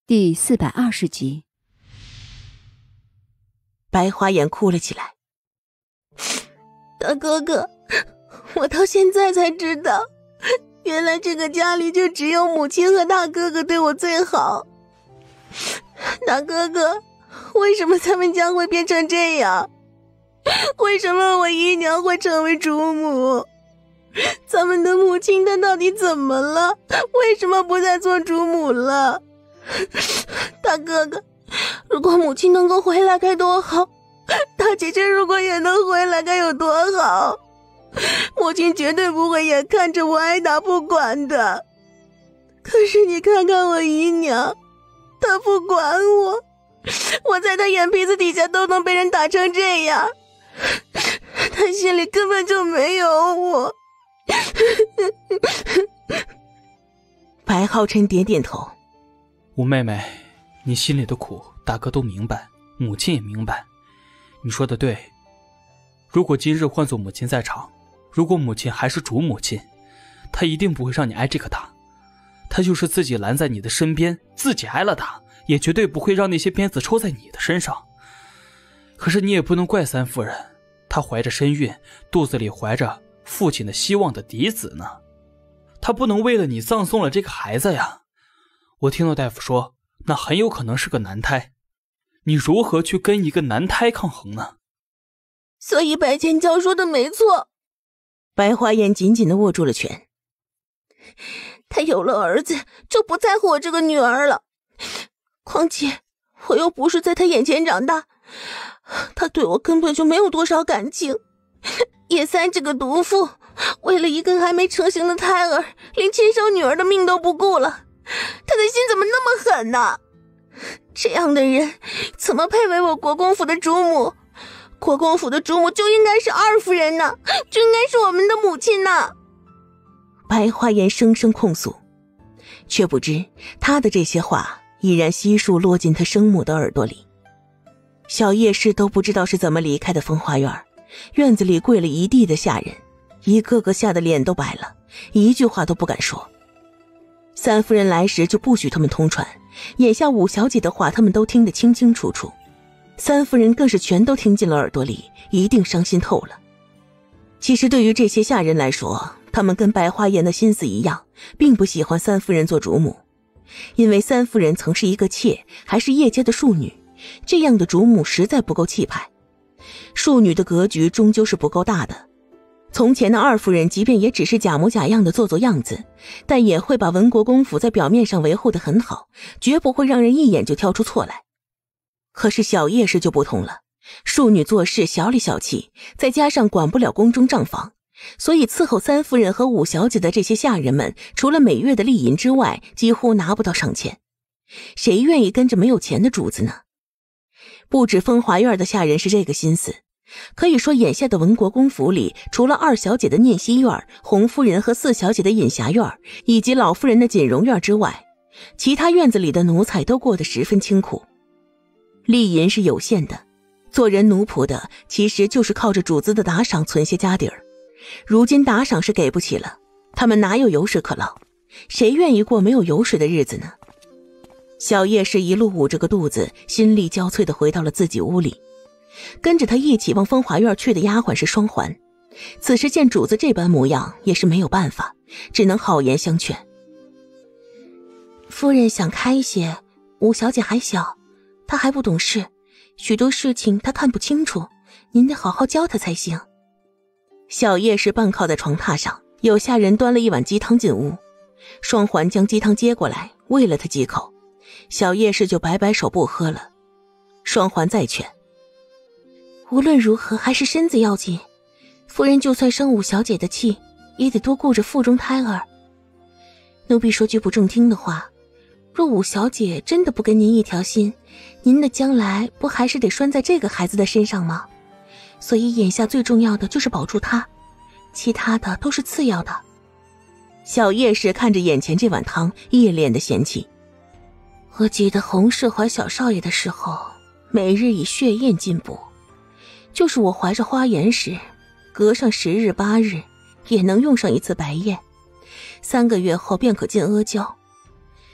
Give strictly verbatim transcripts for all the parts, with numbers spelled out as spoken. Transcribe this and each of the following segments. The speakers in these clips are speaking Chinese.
第四百二十集。 白花眼哭了起来。大哥哥，我到现在才知道，原来这个家里就只有母亲和大哥哥对我最好。大哥哥，为什么咱们家会变成这样？为什么我姨娘会成为主母？咱们的母亲她到底怎么了？为什么不再做主母了？大哥哥，如果母亲能够回来该多好，大姐姐如果也能回来该有多好。母亲绝对不会眼看着我挨打不管的。可是你看看我姨娘，她不管我，我在她眼皮子底下都能被人打成这样，她心里根本就没有我。白浩琛点点头。 吴妹妹，你心里的苦大哥都明白，母亲也明白，你说的对。如果今日换做母亲在场，如果母亲还是主母亲，她一定不会让你挨这个打。她就是自己拦在你的身边，自己挨了打，也绝对不会让那些鞭子抽在你的身上。可是你也不能怪三夫人，她怀着身孕，肚子里怀着父亲的希望的嫡子呢，她不能为了你葬送了这个孩子呀。我听到大夫说，那很有可能是个男胎，你如何去跟一个男胎抗衡呢？ 所以白千娇说的没错。白花眼紧紧地握住了拳。他有了儿子，就不在乎我这个女儿了。况且我又不是在他眼前长大，他对我根本就没有多少感情。叶三这个毒妇，为了一个还没成型的胎儿，连亲生女儿的命都不顾了。他的心怎么那么狠呢？这样的人怎么配为我国公府的主母？国公府的主母就应该是二夫人呢，就应该是我们的母亲呢。白花颜声声控诉，却不知他的这些话已然悉数落进他生母的耳朵里。小叶氏都不知道是怎么离开的风花院，院子里跪了一地的下人，一个个吓得脸都白了，一句话都不敢说。三夫人来时就不许他们通传，眼下五小姐的话他们都听得清清楚楚，三夫人更是全都听进了耳朵里，一定伤心透了。其实对于这些下人来说，他们跟白花颜的心思一样，并不喜欢三夫人做主母，因为三夫人曾是一个妾，还是叶家的庶女，这样的主母实在不够气派，庶女的格局终究是不够大的。从前的二夫人即便也只是假模假样的做做样子，但也会把文国公府在表面上维护得很好，绝不会让人一眼就挑出错来。可是小叶氏就不同了，庶女做事小里小气，再加上管不了宫中账房，所以伺候三夫人和五小姐的这些下人们，除了每月的利银之外，几乎拿不到赏钱。谁愿意跟着没有钱的主子呢？不止风华院的下人是这个心思，可以说眼下的文国公府里，除了二小姐的念熙院、洪夫人和四小姐的隐霞院，以及老夫人的锦荣院之外，其他院子里的奴才都过得十分清苦。利银是有限的，做人奴仆的其实就是靠着主子的打赏存些家底儿。如今打赏是给不起了，他们哪有油水可捞？谁愿意过没有油水的日子呢？小叶是一路捂着个肚子，心力交瘁地回到了自己屋里。跟着他一起往风华院去的丫鬟是双环，此时见主子这般模样，也是没有办法，只能好言相劝。夫人想开一些，五小姐还小，她还不懂事，许多事情她看不清楚，您得好好教她才行。小叶是半靠在床榻上，有下人端了一碗鸡汤进屋，双环将鸡汤接过来，喂了她几口，小叶氏就摆摆手不喝了。双环再劝，无论如何还是身子要紧，夫人就算生五小姐的气，也得多顾着腹中胎儿。奴婢说句不中听的话，若五小姐真的不跟您一条心，您的将来不还是得拴在这个孩子的身上吗？所以眼下最重要的就是保住她，其他的都是次要的。小叶氏看着眼前这碗汤，一脸的嫌弃。我记得洪氏怀小少爷的时候，每日以血燕进补，就是我怀着花颜时，隔上十日八日也能用上一次白燕，三个月后便可进阿胶。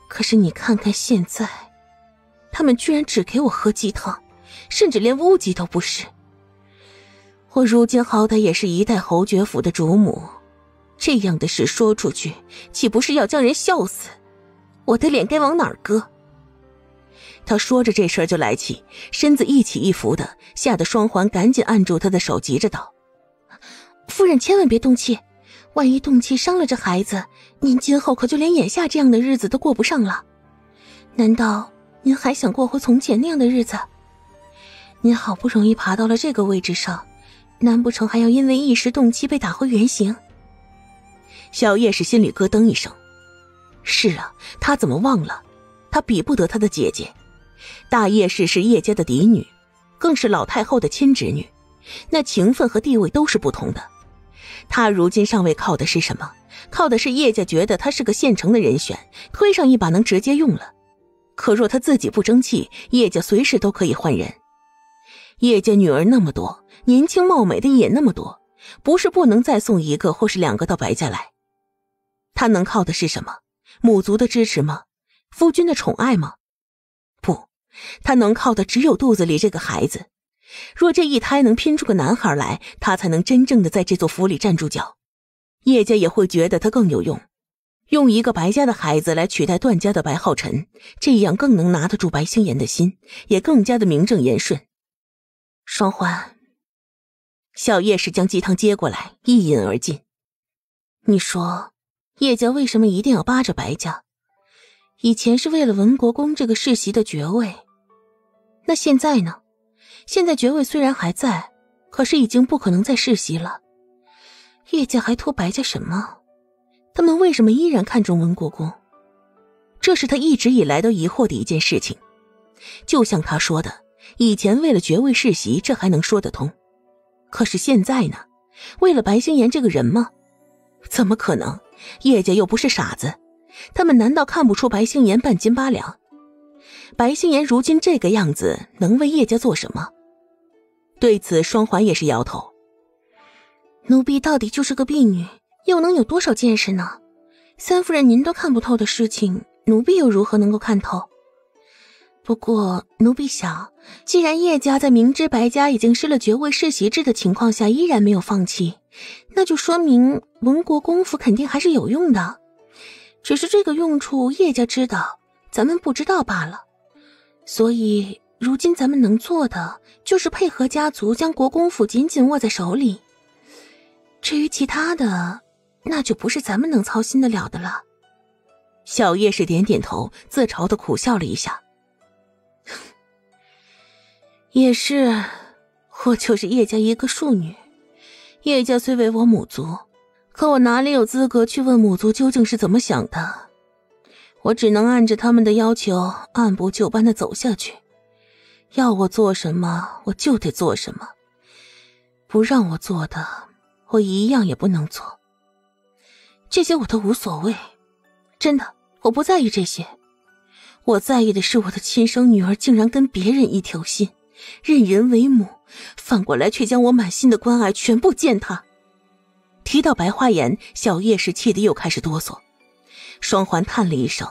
可是你看看现在，他们居然只给我喝鸡汤，甚至连乌鸡都不是。我如今好歹也是一代侯爵府的主母，这样的事说出去，岂不是要将人笑死？我的脸该往哪儿搁？他说着这事儿就来气，身子一起一伏的，吓得双环赶紧按住他的手，急着道：夫人千万别动气，万一动气伤了这孩子，您今后可就连眼下这样的日子都过不上了。难道您还想过回从前那样的日子？您好不容易爬到了这个位置上，难不成还要因为一时动气被打回原形？小叶是心里咯噔一声，是啊，他怎么忘了，他比不得他的姐姐。大叶氏是叶家的嫡女，更是老太后的亲侄女，那情分和地位都是不同的。他如今上位靠的是什么？靠的是叶家觉得他是个现成的人选，推上一把能直接用了。可若他自己不争气，叶家随时都可以换人。叶家女儿那么多，年轻貌美的也那么多，不是不能再送一个或是两个到白家来。他能靠的是什么？母族的支持吗？夫君的宠爱吗？不，他能靠的只有肚子里这个孩子。若这一胎能拼出个男孩来，他才能真正的在这座府里站住脚。叶家也会觉得他更有用，用一个白家的孩子来取代段家的白浩辰，这样更能拿得住白星妍的心，也更加的名正言顺。双环，小叶是将鸡汤接过来，一饮而尽。你说叶家为什么一定要扒着白家？以前是为了文国公这个世袭的爵位，那现在呢？现在爵位虽然还在，可是已经不可能再世袭了。叶家还托白家什么？他们为什么依然看重文国公？这是他一直以来都疑惑的一件事情。就像他说的，以前为了爵位世袭，这还能说得通。可是现在呢？为了白星妍这个人吗？怎么可能？叶家又不是傻子，他们难道看不出白星妍半斤八两？白星妍如今这个样子，能为叶家做什么？对此双环也是摇头。奴婢到底就是个婢女，又能有多少见识呢？三夫人您都看不透的事情，奴婢又如何能够看透？不过奴婢想，既然叶家在明知白家已经失了爵位世袭制的情况下依然没有放弃，那就说明文国公府肯定还是有用的，只是这个用处叶家知道，咱们不知道罢了。所以如今咱们能做的就是配合家族将国公府紧紧握在手里，至于其他的，那就不是咱们能操心得了的了。小叶是点点头，自嘲地苦笑了一下。也是，我就是叶家一个庶女，叶家虽为我母族，可我哪里有资格去问母族究竟是怎么想的？我只能按着他们的要求按部就班地走下去，要我做什么我就得做什么，不让我做的我一样也不能做。这些我都无所谓，真的，我不在意这些。我在意的是我的亲生女儿竟然跟别人一条心，认人为母，反过来却将我满心的关爱全部践踏。提到白花颜，小叶是气得又开始哆嗦。双环叹了一声，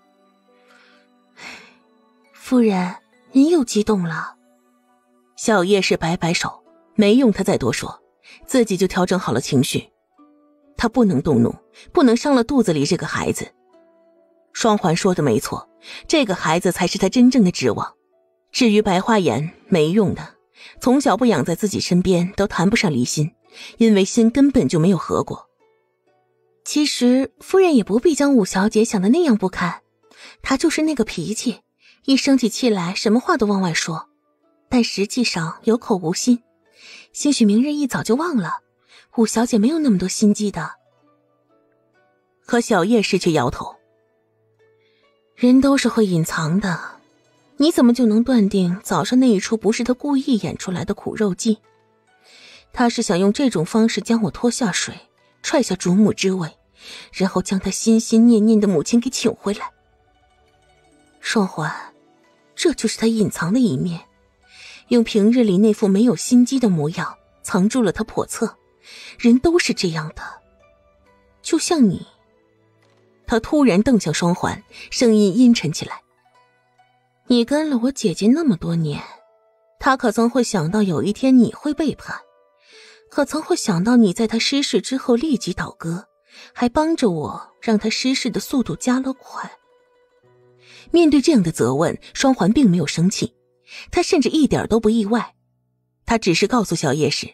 夫人您又激动了。小叶是摆摆手，没用他再多说，自己就调整好了情绪。他不能动怒，不能伤了肚子里这个孩子。双环说的没错，这个孩子才是他真正的指望。至于白花颜，没用的，从小不养在自己身边，都谈不上离心，因为心根本就没有合过。其实夫人也不必将五小姐想的那样不堪，她就是那个脾气，一生起气来什么话都往外说，但实际上有口无心，兴许明日一早就忘了，五小姐没有那么多心机的。可小叶氏却摇头，人都是会隐藏的，你怎么就能断定早上那一出不是他故意演出来的苦肉计？他是想用这种方式将我拖下水，踹下主母之位，然后将他心心念念的母亲给请回来。双环，这就是他隐藏的一面，用平日里那副没有心机的模样藏住了他叵测。人都是这样的，就像你。 他突然瞪向双环，声音阴沉起来。你跟了我姐姐那么多年，她可曾会想到有一天你会背叛？可曾会想到你在她失势之后立即倒戈，还帮着我让她失势的速度加了快？面对这样的责问，双环并没有生气，他甚至一点都不意外。他只是告诉小叶氏，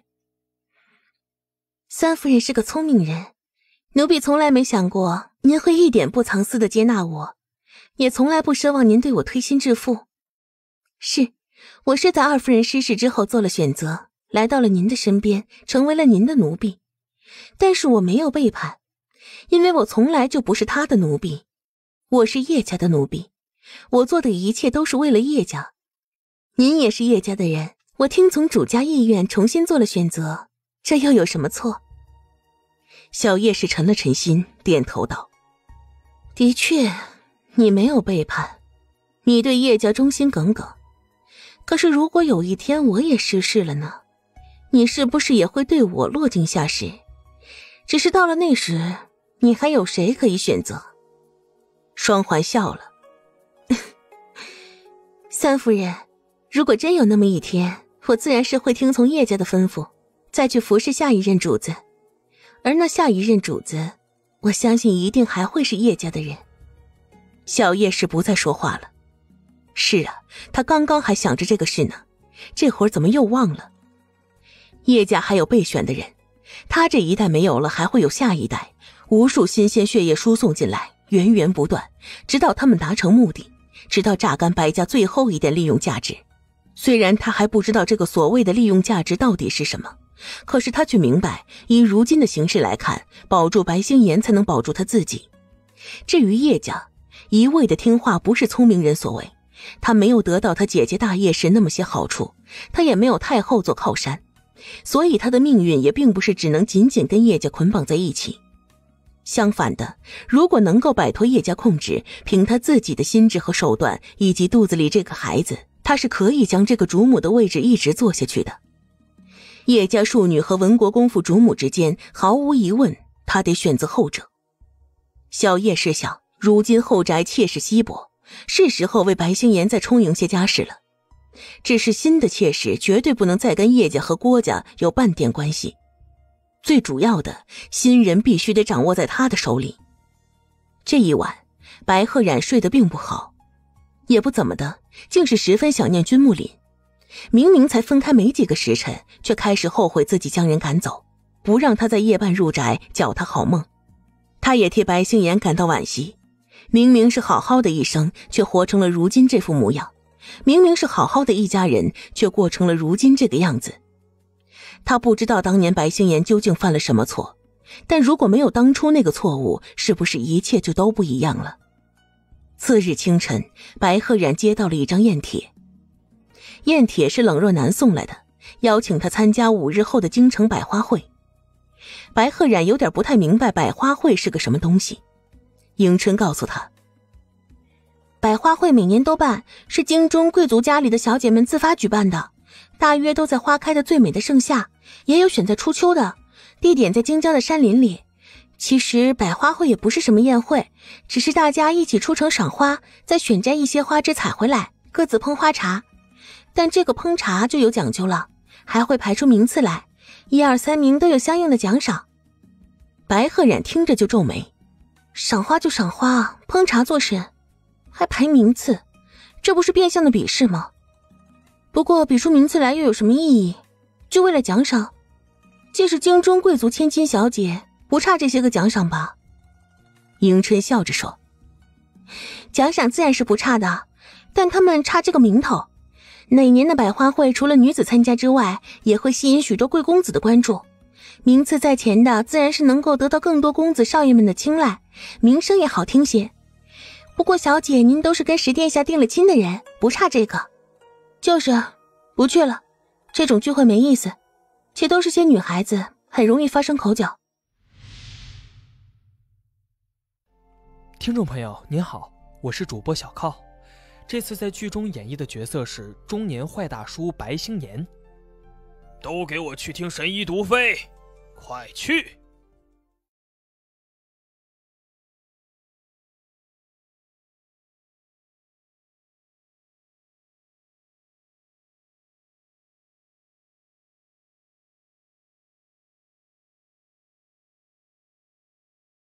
三夫人是个聪明人，奴婢从来没想过您会一点不藏私的接纳我，也从来不奢望您对我推心置腹。是，我是在二夫人失势之后做了选择，来到了您的身边，成为了您的奴婢。但是我没有背叛，因为我从来就不是他的奴婢，我是叶家的奴婢，我做的一切都是为了叶家。您也是叶家的人，我听从主家意愿重新做了选择，这又有什么错？小叶氏沉了沉心，点头道：的确，你没有背叛，你对叶家忠心耿耿。可是如果有一天我也失势了呢？你是不是也会对我落井下石？只是到了那时，你还有谁可以选择？双环笑了。三夫人，如果真有那么一天，我自然是会听从叶家的吩咐，再去服侍下一任主子。而那下一任主子，我相信一定还会是叶家的人。小叶氏不再说话了。是啊，他刚刚还想着这个事呢，这会儿怎么又忘了？叶家还有备选的人，他这一代没有了，还会有下一代，无数新鲜血液输送进来，源源不断，直到他们达成目的，直到榨干白家最后一点利用价值。虽然他还不知道这个所谓的利用价值到底是什么，可是他却明白，以如今的形势来看，保住白星岩才能保住他自己。至于叶家，一味的听话不是聪明人所为，他没有得到他姐姐大叶氏那么些好处，他也没有太后做靠山，所以他的命运也并不是只能紧紧跟叶家捆绑在一起。相反的，如果能够摆脱叶家控制，凭他自己的心智和手段，以及肚子里这个孩子，他是可以将这个主母的位置一直做下去的。叶家庶女和文国公府主母之间，毫无疑问，他得选择后者。小叶氏想，如今后宅妾室稀薄，是时候为白星岩再充盈些家室了。只是新的妾室绝对不能再跟叶家和郭家有半点关系。最主要的，新人必须得掌握在他的手里。这一晚，白鹤冉睡得并不好，也不怎么的，竟是十分想念君木林。明明才分开没几个时辰，却开始后悔自己将人赶走，不让他在夜半入宅搅他好梦。他也替白星岩感到惋惜，明明是好好的一生，却活成了如今这副模样；明明是好好的一家人，却过成了如今这个样子。他不知道当年白星岩究竟犯了什么错，但如果没有当初那个错误，是不是一切就都不一样了？次日清晨，白鹤冉接到了一张宴帖。宴帖是冷若南送来的，邀请他参加五日后的京城百花会。白鹤冉有点不太明白百花会是个什么东西。迎春告诉他，百花会每年都办，是京中贵族家里的小姐们自发举办的，大约都在花开的最美的盛夏，也有选在初秋的，地点在京郊的山林里。其实百花会也不是什么宴会，只是大家一起出城赏花，再选摘一些花枝采回来，各自烹花茶。但这个烹茶就有讲究了，还会排出名次来，一二三名都有相应的奖赏。白鹤冉听着就皱眉，赏花就赏花，烹茶做甚？还排名次，这不是变相的鄙视吗？不过比出名次来又有什么意义？就为了奖赏？既是京中贵族千金小姐，不差这些个奖赏吧？迎春笑着说，奖赏自然是不差的，但他们差这个名头。哪年的百花会除了女子参加之外，也会吸引许多贵公子的关注，名次在前的自然是能够得到更多公子少爷们的青睐，名声也好听些。不过小姐您都是跟石殿下定了亲的人，不差这个。就是不去了，这种聚会没意思，且都是些女孩子，很容易发生口角。 听众朋友您好，我是主播小靠，这次在剧中演绎的角色是中年坏大叔白星岩。 都给我去听神医毒妃，快去！